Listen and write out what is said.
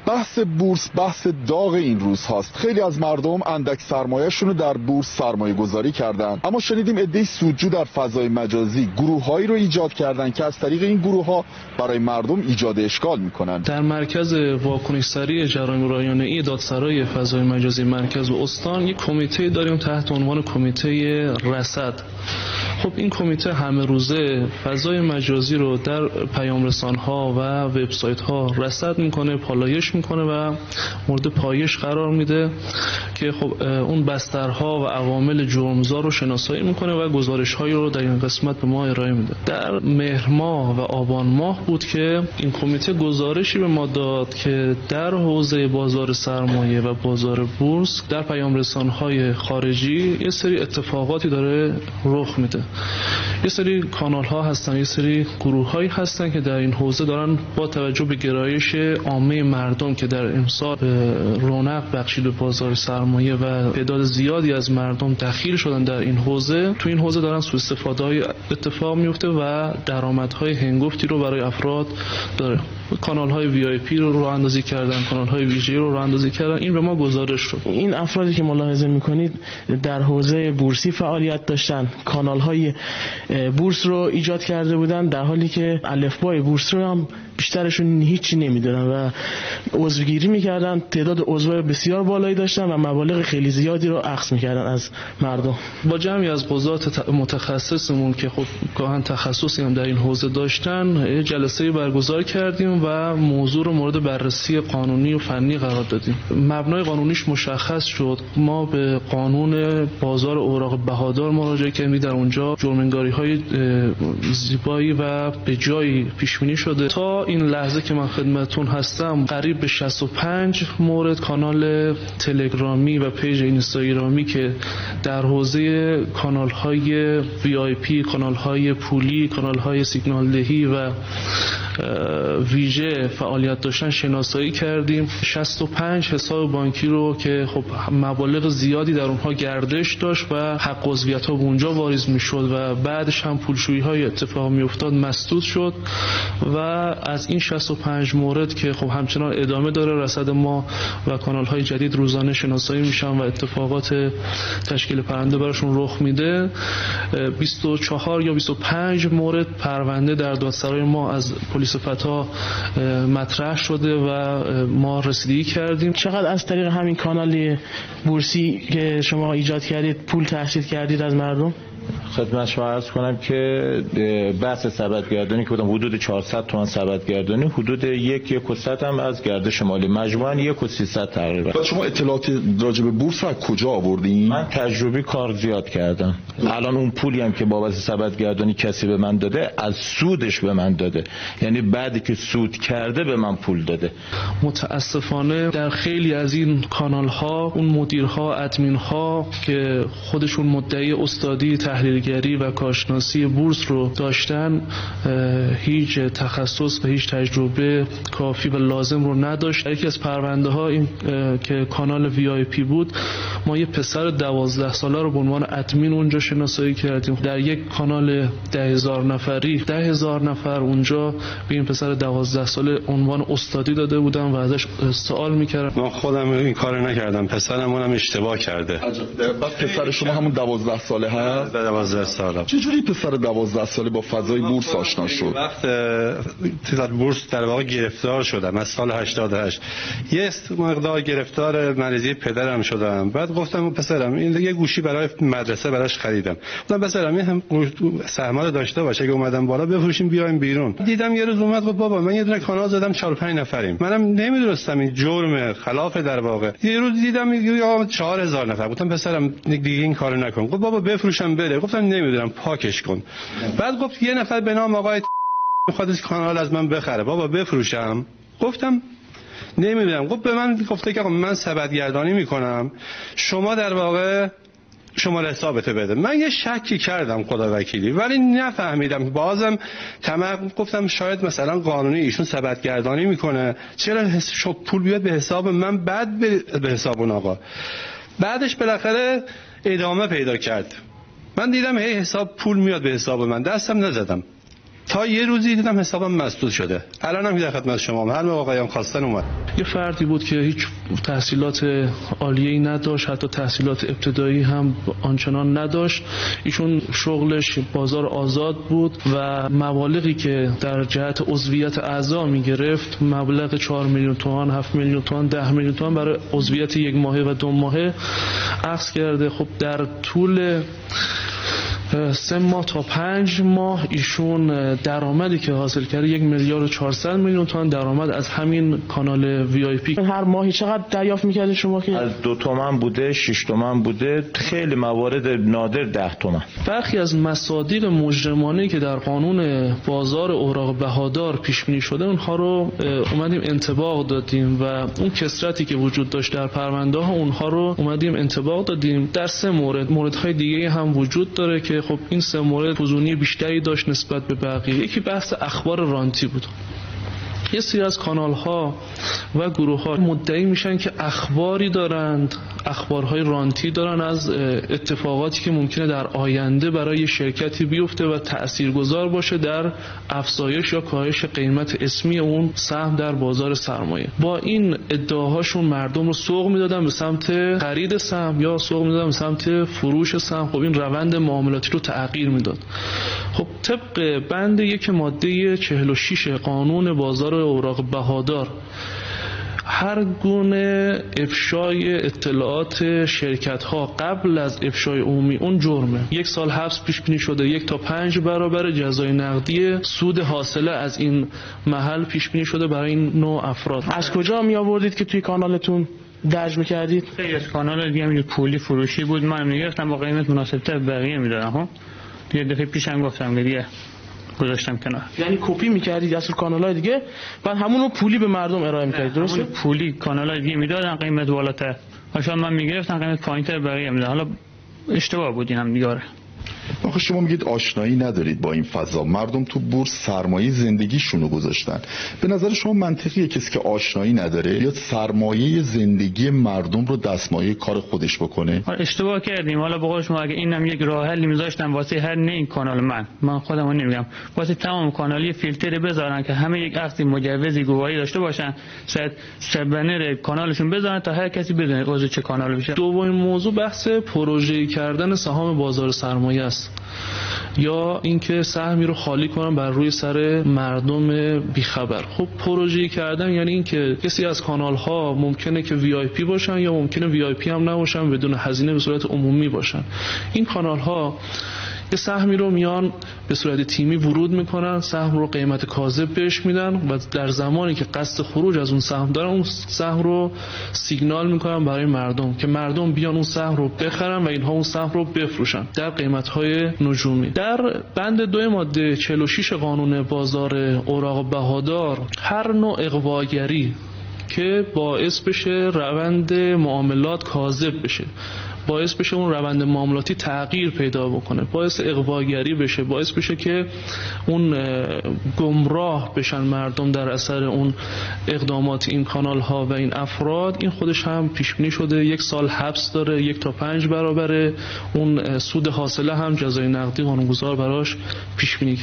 بحث بورس بحث داغ این روز هاست. خیلی از مردم اندک سرمایه‌شون رو در بورس سرمایه گذاری کردن، اما شنیدیم عده‌ای سودجو در فضای مجازی گروه‌هایی رو ایجاد کردن که از طریق این گروه‌ها برای مردم ایجاد اشکال میکنن. در مرکز واکنش سریع جرایم رایانه‌ای دادسرای فضای مجازی مرکز و استان یک کمیته داریم تحت عنوان کمیته رصد. خب این کمیته همه روزه فضای مجازی رو در پیام رسان‌ها و وبسایت‌ها رصد میکنه، پالایش میکنه و مورد پایش قرار میده که خب اون بسترها و عوامل جرمزا رو شناسایی میکنه و گزارش‌هایی رو در این قسمت به ما ارائه میده. در مهر ماه و آبان ماه بود که این کمیته گزارشی به ما داد که در حوزه بازار سرمایه و بازار بورس در پیام رسان‌های خارجی یه سری اتفاقاتی داره رخ میده. یه سری کانال ها هستن، یه سری گروه هایی هستن که در این حوزه دارن با توجه به گرایش عامه مردم که در امسال رونق بخشید به بازار سرمایه و تعداد زیادی از مردم دخیل شدن در این حوزه، تو این حوزه دارن سوء استفاده های اتفاق میفته و درآمدهای هنگفتی رو برای افراد داره. کانال های وی آی پی رو راه اندازی کردن، کانال های ویژه رو راه اندازی کردن. این به ما گزارش شد. این افرادی که ملاحظه میکنید در حوزه بورسی فعالیت داشتن، کانال های بورس رو ایجاد کرده بودن، در حالی که الفبای بورس رو هم بیشترشون هیچی نمیدونن و عضوگیری میکردن. تعداد عضو بسیار بالایی داشتن و مبالغ خیلی زیادی رو اخذ میکردن از مردم. با جمعی از قضات متخصصمون که خب گاهن تخصصی هم در این حوزه داشتن جلسه برگزار کردیم و موضوع رو مورد بررسی قانونی و فنی قرار دادیم. مبنای قانونیش مشخص شد. ما به قانون بازار اوراق بهادار مراجعه کردیم. در اونجا جرم‌انگاری‌های زیبایی و به جایی پیش بینی شده. تا این لحظه که من خدمتتون هستم قریب به 65 مورد کانال تلگرامی و پیج اینستاگرامی که در حوزه کانال‌های وی آی پی، کانال‌های پولی، کانال‌های سیگنال دهی و ویژه فعالیت داشتن شناسایی کردیم. 65 حساب بانکی رو که خب مبالغ زیادی در اونها گردش داشت و حق عضویت‌ها به اونجا واریز میشد و بعدش هم پولشویی‌های اتفاق میافتاد مسدود شد و از این 65 مورد که خب همچنان ادامه داره، رصد ما و کانال‌های جدید روزانه شناسایی میشن و اتفاقات تشکیل پرونده براشون رخ میده. 24 یا 25 مورد پرونده در دادسرای ما از پلیس فتا مطرح شده و ما رسیدگی کردیم. چقدر از طریق همین کانال بورسی که شما ایجاد کردید پول تحصیل کردید از مردم؟ خدمت شما عرض کنم که بحث سبدگردانی که بودم حدود 400 تومان سبدگردانی، حدود 1.1 هم از گردش مالی، مجموعاً 1.300 تقریبا. شما اطلاعات راجع به بورس رو از کجا آوردین؟ من تجربی کار زیاد کردم. الان اون پولی هم که بابت سبدگردانی کسی به من داده از سودش به من داده، یعنی بعدی که سود کرده به من پول داده. متاسفانه در خیلی از این کانال ها اون مدیرها، ادمین‌ها که خودشون مدعی استادی، تحلیلگری و کارشناسی بورس رو داشتن هیچ تخصص و هیچ تجربه کافی و لازم رو نداشت. یکی از پرونده ها این که کانال وی آی پی بود، ما یه پسر 12 ساله رو به عنوان ادمین اونجا شناسایی کردیم. در یک کانال 10,000 نفری 10,000 نفر اونجا به این پسر 12 ساله عنوان استادی داده بودن و ازش سوال میکردن. من خودم این کارو نکردم، پسرم اونم اشتباه کرده. بعد پسر شما همون 12 ساله هست؟ 12 ساله. چجوری پسر 12 ساله با فضای بورس آشنا شد؟ وقت بورس در واقع گرفتار شدم از سال 88. یه مقدار گرفتار مریضی پدرم شدم. بعد گفتم پسرم این یه گوشی برای مدرسه براش خریدم. گفتم پسرم این هم سهما رو داشته باشه که اومدم بالا بفروشیم بیایم بیرون. دیدم یه روز اومد گفت بابا من یه دونه کانال زدم 4-5 نفریم. منم نمیدونستم این جرم خلاف در واقع. یه روز دیدم 4,000 نفر. گفتم پسرم دیگه این کارو نکن. گفت بابا بفروشم بره. گفتم نمیدونم پاکش کن. بعد گفت یه نفر به نام آقای میخواد کانال از من بخره. بابا بفروشم. گفتم نمیدونم. گفت به من گفته که من سبدگردانی میکنم، شما در واقع شماره حسابته بده. من یه شکی کردم خدا وکیلی ولی نفهمیدم. بازم گفتم شاید مثلا قانونی ایشون سبدگردانی میکنه، چرا پول بیاد به حساب من بعد به حساب اون آقا. بعدش بالاخره ادامه پیدا کرد. من دیدم هی حساب پول میاد به حساب من، دستم نزدم. تا یه روزی دیدم حسابم مسدود شده. الانم که در خدمت شما هر موقع آقایان خواستن اومد. یه فردی بود که هیچ تحصیلات عالیه‌ای نداشت، حتی تحصیلات ابتدایی هم آنچنان نداشت. ایشون شغلش بازار آزاد بود و مبالغی که در جهت عضویت اعضا میگرفت مبلغ 4 میلیون تومان، 7 میلیون تومان، 10 میلیون تومان برای عضویت 1 ماهه و 2 ماهه اخذ کرده. خب در طول 3 ماه تا 5 ماه ایشون درآمدی که حاصل کرده 1 میلیارد و 400 میلیون تومان درآمد از همین کانال وی آی پی. هر ماهی چقدر دریافت می‌کردید شما؟ که از 2 تومن بوده، 6 تومن بوده، خیلی موارد نادر 10 تومن. برخی از مصادیق مجرمانه که در قانون بازار اوراق بهادار پیش بینی شده اونها رو اومدیم انطباق دادیم و اون کثرتی که وجود داشت در پرونده ها اونها رو اومدیم انطباق دادیم. در 3 موردهای دیگه هم وجود داره که خب این 3 مورد فزونی بیشتری داشت نسبت به بقیه. یکی بحث اخبار رانتی بود. یه سری از کانال ها و گروه ها مدعی میشن که اخباری دارند، اخبارهای رانتی دارن از اتفاقاتی که ممکنه در آینده برای شرکتی بیفته و تاثیرگذار باشه در افزایش یا کاهش قیمت اسمی اون سهم در بازار سرمایه. با این ادعاهاشون مردم رو سوق میدادن به سمت خرید سهم یا سوق میدادن به سمت فروش سهم. خب این روند معاملاتی رو تغییر میداد. خب طبق بند 1 ماده 46 قانون بازار اوراق بهادار هر گونه افشای اطلاعات شرکت ها قبل از افشای عمومی اون جرمه. 1 سال حبس پیش بینی شده، 1 تا 5 برابر جزای نقدی سود حاصله از این محل پیش بینی شده برای این نوع افراد. از کجا می آوردید که توی کانالتون درج می‌کردید؟ خیلی از کانال دیگه همین پولی فروشی بود، من میگرفتم با قیمت مناسب‌تر بقیه میدادم. ها یه دفعه پیشم گفتم که دیگه گذاشتم کنار. یعنی کپی می‌کردید از کانال‌های دیگه بعد همون رو پولی به مردم ارائه می‌کردید، درسته؟ پولی کانال‌های دیگه میدادن قیمت بالاتر، مثلا من میگرفتم قیمت پایین‌تر بقیه میدادن. حالا اشتباه بود این هم دیگه. آخه شما میگید آشنایی ندارید با این فضا، مردم تو بورس سرمایه زندگیشونو گذاشتن. به نظر شما منطقیه کسی که آشنایی نداره یا سرمایه زندگی مردم رو دستمایه کار خودش بکنه؟ اشتباه کردیم. حالا به قول شما اگه اینم یک راه حلی میذاشتم واسه هر نه این کانال من خودمو نمیگم، واسه تمام کانالی فیلتر بذارن که همه یک عقد مجوزی گواهی داشته باشن، سبنر کانالشون بذارن تا هر کسی بدونه عضو چه کانال بشه. دومین موضوع بحث پروژه‌ای کردن سهام بازار سرمایه است یا اینکه سهمی رو خالی کنن بر روی سر مردم بیخبر. خب پروژه‌ای کردن یعنی اینکه کسی از کانال ها ممکنه که وی آی پی باشن یا ممکنه وی آی پی هم نباشن، بدون هزینه به صورت عمومی باشن. این کانال ها یه سهمی رو میان به صورت تیمی ورود میکنن، سهم رو قیمت کاذب بهش میدن و در زمانی که قصد خروج از اون سهم دارن اون سهم رو سیگنال میکنن برای مردم که مردم بیان اون سهم رو بخرن و اینها اون سهم رو بفروشن در قیمت‌های نجومی. در بند 2 ماده 46 قانون بازار اوراق بهادار هر نوع اغواگری که باعث بشه روند معاملات کاذب بشه، باعث بشه اون روند معاملاتی تغییر پیدا بکنه، باعث اغواگری بشه، باعث بشه که اون گمراه بشن مردم در اثر اون اقدامات این کانال ها و این افراد، این خودش هم پیش بینی شده 1 سال حبس داره، 1 تا 5 برابر اون سود حاصله هم جزای نقدی قانونگذار براش پیش بینی